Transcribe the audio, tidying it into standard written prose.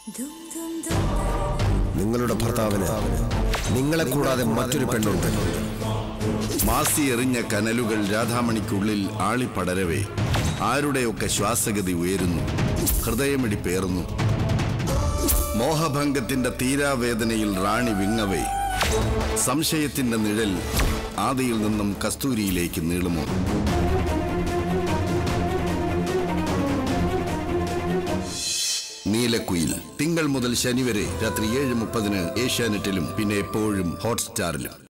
നിങ്ങളുടെ ഭർത്താവിന് നിങ്ങളെ കൂടാതെ മറ്റൊരു പെണ്ണുണ്ട്. മാസി എറിഞ്ഞ കനലുകൾ രാധാമണിക്കുള്ളിൽ ആളിപ്പടരവേ ആരുടെയൊക്കെ ശ്വാസഗതി ഉയരുന്നു, ഹൃദയമിടിപ്പേറുന്നു. മോഹഭംഗത്തിന്റെ തീരാവേദനയിൽ റാണി വിങ്ങവേ സംശയത്തിന്റെ നിഴൽ ആദിയിൽ നിന്നും കസ്തൂരിയിലേക്ക് നീളുമോ? നീലക്കുയിൽ തിങ്കൾ മുതൽ ശനി വരെ രാത്രി 7:30 ഏഷ്യാനെറ്റിലും പിന്നെ എപ്പോഴും ഹോട്ട്സ്റ്റാറിലും.